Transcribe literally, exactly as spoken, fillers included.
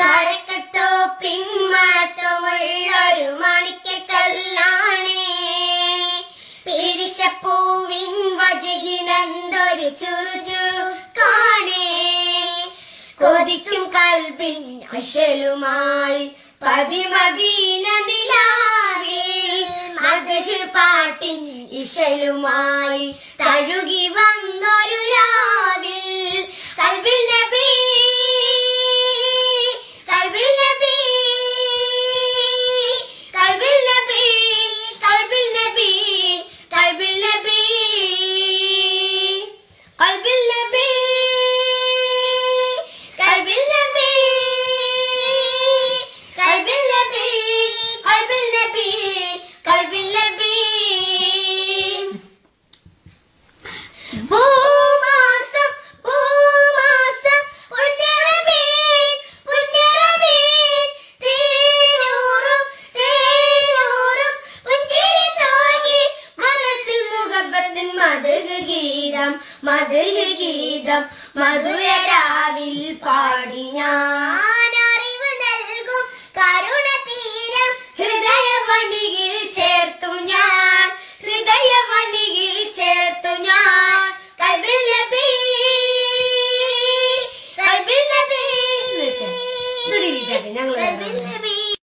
കരക്കത്തോപ്പിൻ മണത്തുമുള്ളൊരു മാണിക്യക്കല്ലാണേ. പിരിശപ്പൂവിൻ വജഹിനെന്തൊരു ചുറുചുറു കാണേ. കൊതിക്കും കൽബിൻ അശലുമായി പതിമദീന നിലാവിൽ മദഹ് പാട്ടിൻ ഇശലുമായി തഴുകി വന്നൊരു രാവിൽ കൽബിൽ നബി കൽബിൽ നബി കൽബിൽ നബി കൽബിൽ നബി കൽബിൽ നബി കൽബിൽ നബി കൽബിൽ നബി കൽബിൽ നബി കൽബിൽ നബി കൽബിൽ നബി. പൂമാസം പൂമാസം പുണ്യറബീൻ പുണ്യറബീൻ തേനൂറും തേനൂറും പുഞ്ചിരി തോന്നി മനസ്സിൽ മുഹബത്തിൻ മദഹ് ഗീതം മദഹ് ഗീതം മധുരരാവിൽ പാടി ഞാൻ.